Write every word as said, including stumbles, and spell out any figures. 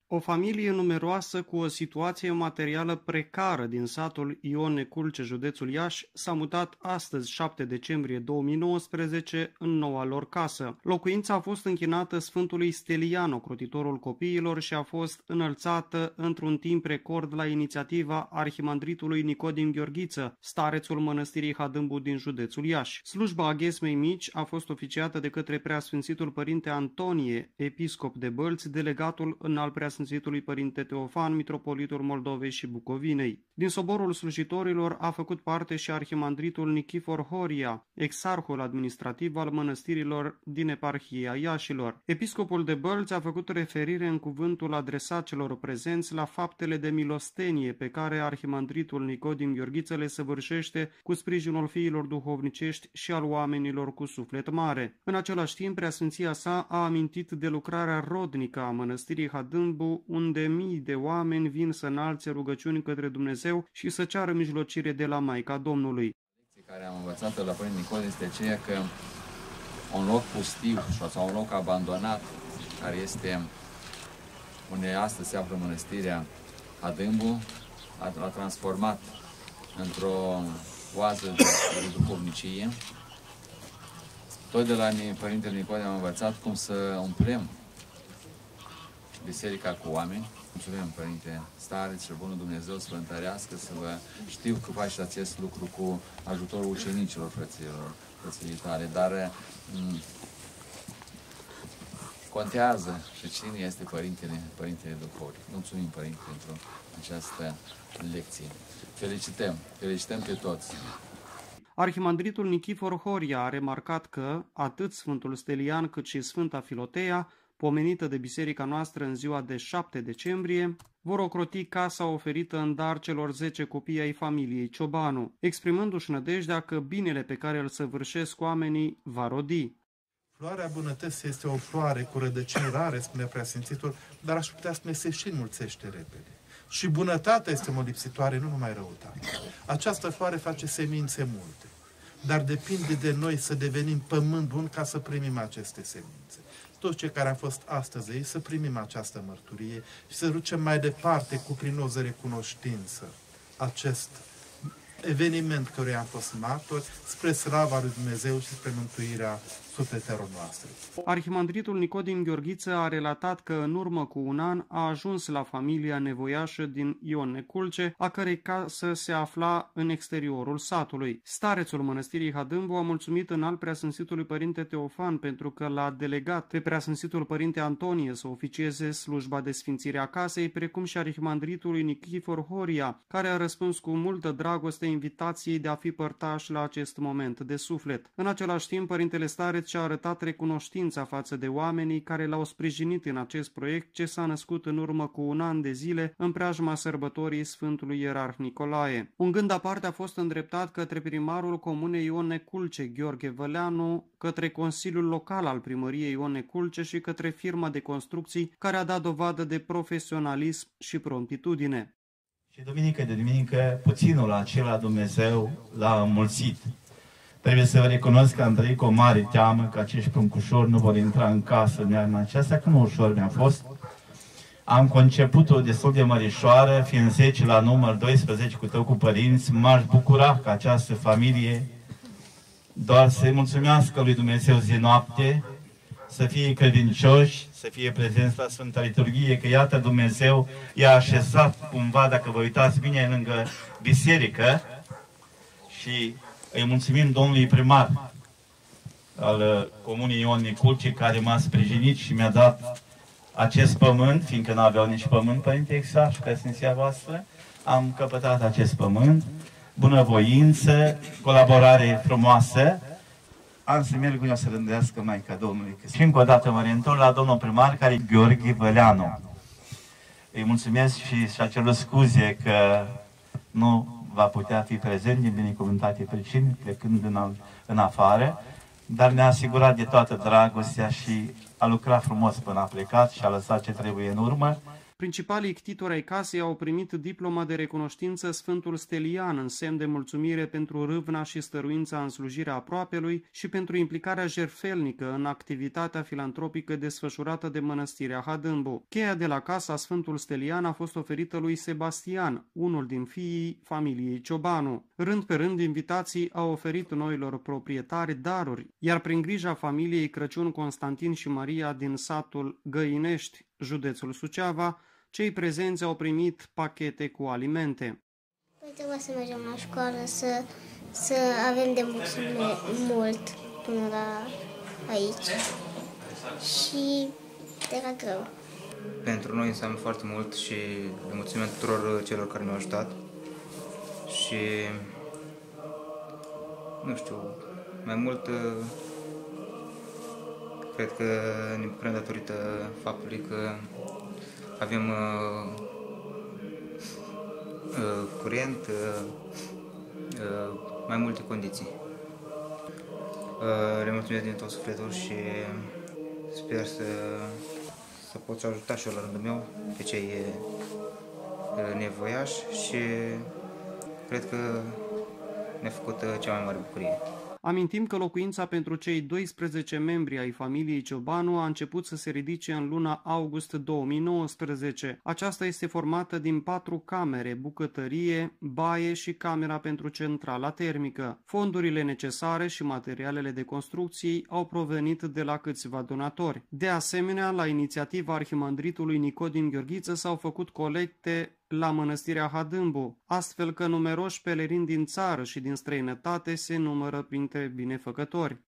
O familie numeroasă cu o situație materială precară din satul Ion Neculce, județul Iași, s-a mutat astăzi, șapte decembrie două mii nouăsprezece, în noua lor casă. Locuința a fost închinată Sfântului Stelian, ocrotitorul copiilor, și a fost înălțată într-un timp record la inițiativa arhimandritului Nicodim Gheorghiță, starețul mănăstirii Hadâmbu din județul Iași. Slujba Aghesmei Mici a fost oficiată de către Preasfințitul Părinte Antonie, episcop de Bălți, delegatul înalt Preasfințitului Părinte Teofan, mitropolitul Moldovei și Bucovinei. Din soborul slujitorilor a făcut parte și arhimandritul Nichifor Horia, exarhul administrativ al mănăstirilor din eparhia Iașilor. Episcopul de Bălți a făcut referire în cuvântul adresat celor prezenți la faptele de milostenie pe care arhimandritul Nicodim Gheorghiță le săvârșește cu sprijinul fiilor duhovnicești și al oamenilor cu suflet mare. În același timp, preasfinția sa a amintit de lucrarea rodnică a mănăstirii Hadâmbu, unde mii de oameni vin să înalțe rugăciuni către Dumnezeu și să ceară mijlocire de la Maica Domnului. Lecția care am învățat-o la Părinte Nicolae este aceea că un loc pustiu sau un loc abandonat, care este unde astăzi se află mănăstirea Hadâmbu, l-a transformat într-o oază de, de duhovnicie. Tot de la Părintele Nicolae am învățat cum să umplem biserica cu oameni. Mulțumim, Părinte Stareț și Bunul Dumnezeu să vă întărească, să vă știu că faceți acest lucru cu ajutorul ucenicilor, frăților, frăților tale, dar m- contează și cine este Părintele, Părintele Duhovnic. Mulțumim, Părinte, pentru această lecție. Felicităm, felicităm pe toți. Arhimandritul Nichifor Horia a remarcat că atât Sfântul Stelian cât și Sfânta Filotea, pomenită de biserica noastră în ziua de șapte decembrie, vor ocroti casa oferită în dar celor zece copii ai familiei Ciobanu, exprimându-și nădejdea că binele pe care îl săvârșesc oamenii va rodi. Floarea bunătății este o floare cu rădăcini rare, spune Preasfințitul, dar aș putea spune se și înmulțește repede. Și bunătatea este molipsitoare, nu numai răutate. Această floare face semințe multe, dar depinde de noi să devenim pământ bun ca să primim aceste semințe. Toți cei care am fost astăzi aici, să primim această mărturie și să ducem mai departe cu prinoză recunoștință acest eveniment căruia am fost martori, spre slava lui Dumnezeu și spre mântuirea sufletelor noastre. Arhimandritul Nicodim Gheorghiță a relatat că în urmă cu un an a ajuns la familia nevoiașă din Ion Neculce, a cărei casă se afla în exteriorul satului. Starețul mănăstirii Hadâmbu a mulțumit înalt Preasfințitului Părinte Teofan pentru că l-a delegat pe Preasfințitul Părinte Antonie să oficieze slujba de sfințire a casei, precum și arhimandritului Nichifor Horia, care a răspuns cu multă dragoste invitației de a fi părtaș la acest moment de suflet. În același timp, Părintele Stareț și-a arătat recunoștința față de oamenii care l-au sprijinit în acest proiect ce s-a născut în urmă cu un an de zile în preajma sărbătorii Sfântului Ierarh Nicolae. Un gând aparte a fost îndreptat către primarul comunei Ion Neculce, Gheorghe Văleanu, către Consiliul Local al Primăriei Ion Neculce și către firma de construcții care a dat dovadă de profesionalism și promptitudine. Și duminică de duminică, puținul acela Dumnezeu l-a înmulțit. Trebuie să vă recunosc că am trăit cu o mare teamă că acești pruncușori nu vor intra în casă în iarna aceasta, că nu ușor mi-a fost. Am conceput-o destul de mărișoară, fiind zece la număr, doisprezece cu tău cu părinți, m-aș bucura că această familie doar să-i mulțumească lui Dumnezeu zi-noapte, să fie credincioși, să fie prezenți la Sfânta Liturghie, că iată Dumnezeu i-a așezat cumva, dacă vă uitați bine, lângă biserică. Și îi mulțumim domnului primar al Comunei Ion Neculce, care m-a sprijinit și mi-a dat acest pământ, fiindcă nu aveau nici pământ, Părinte Exarh și Preasfinția voastră, am căpătat acest pământ, bunăvoință, colaborare frumoasă. Am să merg eu să rândească Maica Domnului. Și încă o dată mă reîntorc la domnul primar, care e Gheorghe Văleanu. Îi mulțumesc și și-a cerut scuze că nu va putea fi prezent din binecuvântate pricini, plecând în, în afară, dar ne-a asigurat de toată dragostea și a lucrat frumos până a plecat și a lăsat ce trebuie în urmă. Principalii ctitori ai casei au primit diploma de recunoștință Sfântul Stelian în semn de mulțumire pentru râvna și stăruința în slujirea aproapelui și pentru implicarea jertfelnică în activitatea filantropică desfășurată de Mănăstirea Hadâmbu. Cheia de la casa Sfântul Stelian a fost oferită lui Sebastian, unul din fiii familiei Ciobanu. Rând pe rând, invitații au oferit noilor proprietari daruri, iar prin grija familiei Crăciun, Constantin și Maria din satul Găinești, județul Suceava, cei prezenți au primit pachete cu alimente. Păi trebuie să mergem la școală, să, să avem de mulțumit mult până la aici și era greu. Pentru noi înseamnă foarte mult și le mulțumim tuturor celor care ne-au ajutat și nu știu, mai mult cred că ne bucurăm datorită faptului că avem uh, uh, curent, uh, uh, mai multe condiții. Uh, le mulțumesc din tot sufletul și sper să, să pot ajuta și eu la rândul meu pe cei uh, nevoiași și cred că ne-a făcut uh, cea mai mare bucurie. Amintim că locuința pentru cei doisprezece membri ai familiei Ciobanu a început să se ridice în luna august două mii nouăsprezece. Aceasta este formată din patru camere, bucătărie, baie și camera pentru centrala termică. Fondurile necesare și materialele de construcție au provenit de la câțiva donatori. De asemenea, la inițiativa arhimandritului Nicodim Gheorghiță s-au făcut colecte la Mănăstirea Hadâmbu, astfel că numeroși pelerini din țară și din străinătate se numără printre binefăcători.